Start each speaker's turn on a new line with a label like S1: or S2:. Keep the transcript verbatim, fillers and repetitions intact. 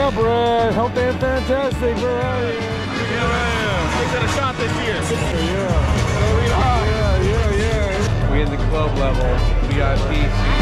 S1: Yeah, Brad. Healthy and fantastic. We're out here.
S2: Yeah, He's got a shot this year.
S1: Yeah.
S2: Go read high.
S1: Yeah, yeah, yeah.
S3: We in the club level, V I P.